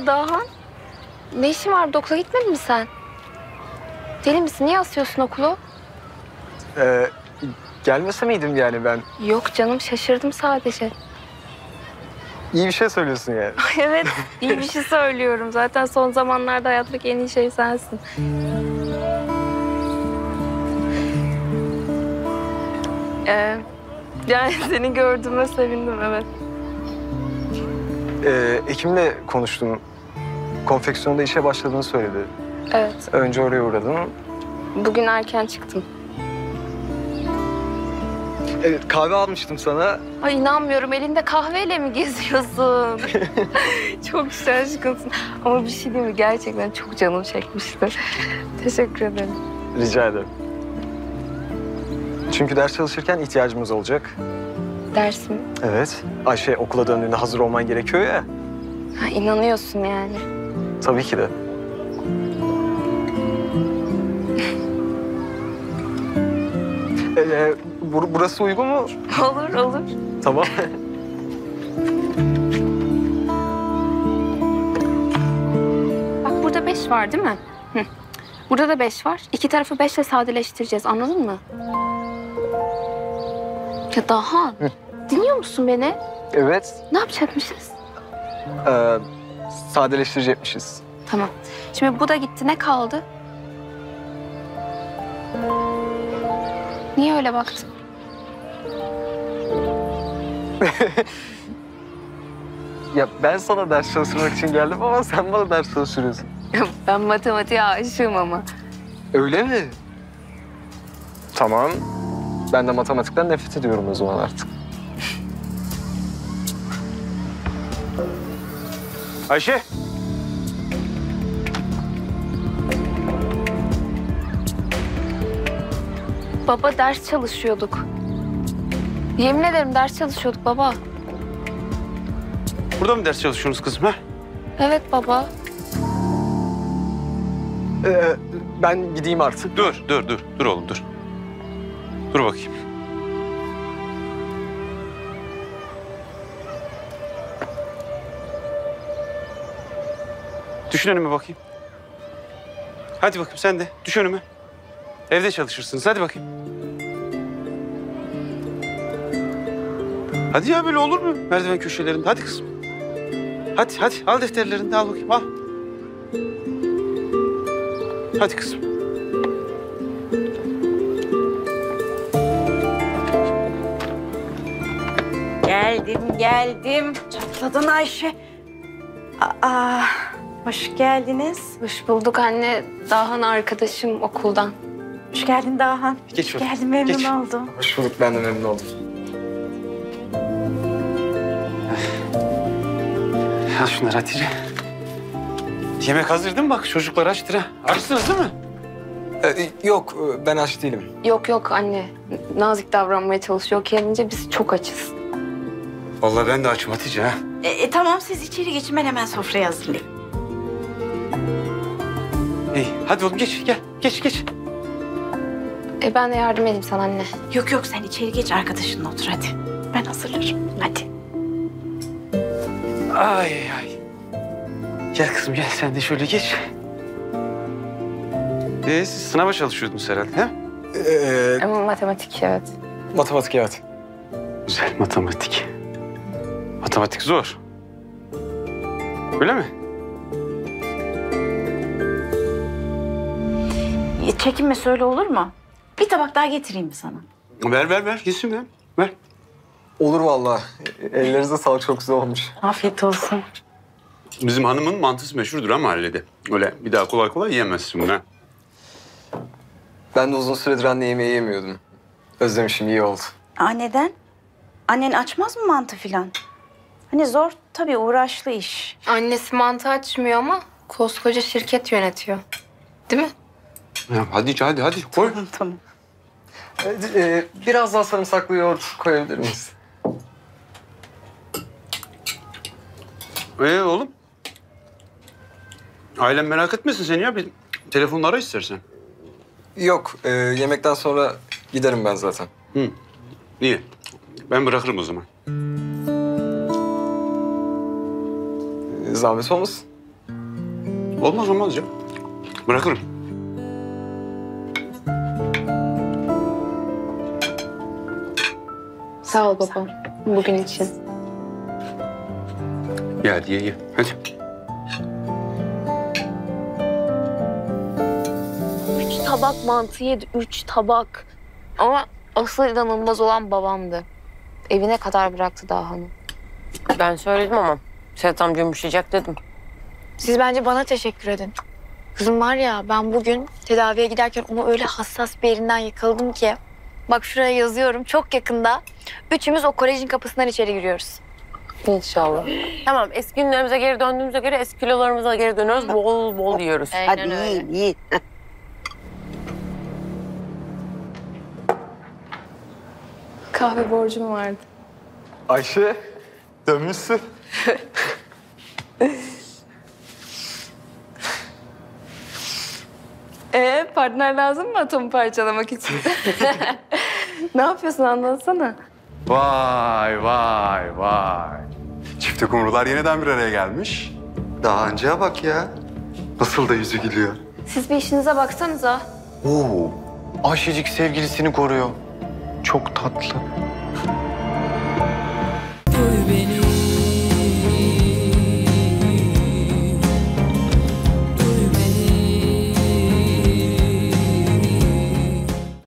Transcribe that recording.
Dahan. Ne işin var? Okula gitmedin mi sen? Deli misin? Niye asıyorsun okulu? Gelmese miydim yani ben? Yok canım, şaşırdım sadece. İyi bir şey söylüyorsun yani. Evet, iyi bir şey söylüyorum. Zaten son zamanlarda hayattaki en iyi şey sensin. Yani seni gördüğüme sevindim, evet. Ekim'le konuştum. Konfeksiyonda işe başladığını söyledi. Evet. Önce oraya uğradım. Bugün erken çıktım. Evet, kahve almıştım sana. Ay inanmıyorum. Elinde kahveyle mi geziyorsun? Çok şaşkınsın. Ama bir şey değil mi? Gerçekten çok canım çekmişti. Teşekkür ederim. Rica ederim. Çünkü ders çalışırken ihtiyacımız olacak. Ders mi? Evet. Ayşe okula döndüğünde hazır olman gerekiyor ya. Ha, inanıyorsun yani. Tabii ki de. Burası uygun mu? Olur, olur. Tamam. Bak burada 5 var değil mi? Hı. Burada da 5 var. İki tarafı 5'le sadeleştireceğiz. Anladın mı? Ya Dahan, dinliyor musun beni? Evet. Ne yapacakmışız? Sadeleştirecekmişiz. Tamam. Şimdi bu da gitti. Ne kaldı? Niye öyle baktın? Ya ben sana ders çalıştırmak için geldim ama sen bana ders çalıştırıyorsun. Ben matematiğe aşığım ama. Öyle mi? Tamam. Ben de matematikten nefret ediyorum o zaman artık. Ayşe. Baba ders çalışıyorduk. Yemin ederim ders çalışıyorduk baba. Burada mı ders çalışıyorsunuz kızım ha? Evet baba. Ben gideyim artık. Dur oğlum dur. Dur bakayım. Düşün önüme bakayım. Hadi bakayım sen de düş önüme. Evde çalışırsınız hadi bakayım. Hadi ya böyle olur mu? Merdiven köşelerinde hadi kızım. Hadi al defterlerini de al bakayım al. Hadi kızım. Geldim. Çatladın Ayşe. Hoş geldiniz. Hoş bulduk anne. Dahan arkadaşım okuldan. Hoş geldin Dahan. Geç Hoş geldin, memnun geç. oldum. Hoş bulduk. Ben de memnun oldum. Al şunları Hatice. Yemek hazır değil mi bak çocuklar açtır ha. Açsınız değil mi? Yok, ben aç değilim. Yok anne. Nazik davranmaya çalışıyor. Gelince biz çok açız. Vallahi ben de açım Hatice ha. Tamam siz içeri geçin ben hemen sofrayı hazırlayayım. İyi hadi oğlum geç gel geç. Ben de yardım edeyim sana anne. Yok sen içeri geç arkadaşınla otur hadi. Ben hazırlarım hadi. Ay. Gel kızım gel sen de şöyle geç. Siz sınava çalışıyordunuz herhalde ha? Ama matematik evet. Matematik evet. Güzel matematik. Matematik zor. Öyle mi? Çekinme söyle olur mu? Bir tabak daha getireyim mi sana? Ver gitsin ya. Ver. Olur vallahi. Ellerinize sağlık, çok güzel olmuş. Afiyet olsun. Bizim hanımın mantısı meşhurdur ha mahallede. Öyle bir daha kolay kolay yiyemezsin bunu ha. Ben de uzun süredir anne yemeği yemiyordum. Özlemişim, iyi oldu. Neden? Annen açmaz mı mantı filan? Hani zor tabii uğraşlı iş. Annesi mantı açmıyor ama koskoca şirket yönetiyor. Değil mi? Ya hadi koy. Tamam. Biraz daha sarımsaklı yoğurt koyabilir miyiz? Oğlum. Ailem merak etmesin seni ya. Bir telefonla ara istersen. Yok, yemekten sonra giderim ben zaten. İyi. Ben bırakırım o zaman. Zahmet olmasın. Olmaz olmaz ya. Bırakırım. Sağ ol babam bugün için. Ya hadi ye. Hadi. 3 tabak mantı yedi, 3 tabak. Ama asıl inanılmaz olan babamdı. Evine kadar bıraktı daha hanım. Ben söyledim ama Sedat amca yumuşayacak dedim. Siz bence bana teşekkür edin. Kızım var ya, ben bugün tedaviye giderken onu öyle hassas bir yerinden yakaladım ki. Bak şuraya yazıyorum, çok yakında üçümüz o kolejin kapısından içeri giriyoruz. İnşallah. Tamam, eski günlerimize geri döndüğümüze göre eski kilolarımıza geri dönüyoruz. Bol bol yiyoruz. Aynen öyle. yiyin. Kahve borcum vardı. Ayşe, dönmüşsün. Partner lazım mı atomu parçalamak için? Ne yapıyorsun anlatsana. Vay vay vay. Çifte kumrular yeniden bir araya gelmiş. Daha önceye bak ya. Nasıl da yüzü gülüyor. Siz bir işinize baksanıza. Oo, Ayşecik sevgilisini koruyor. Çok tatlı.